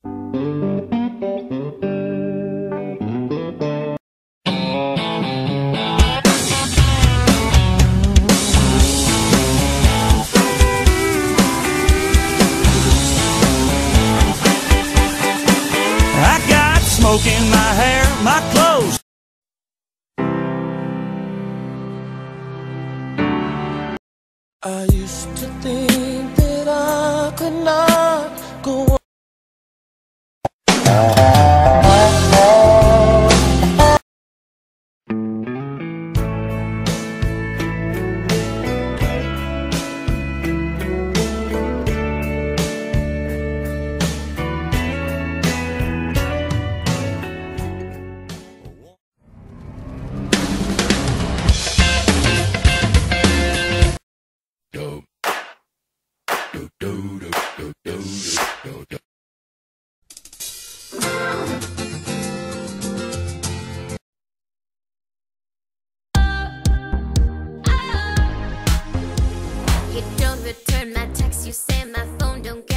Smoke in my hair, my clothes. I used to think that I could not go on. You don't return my text, you say my phone don't get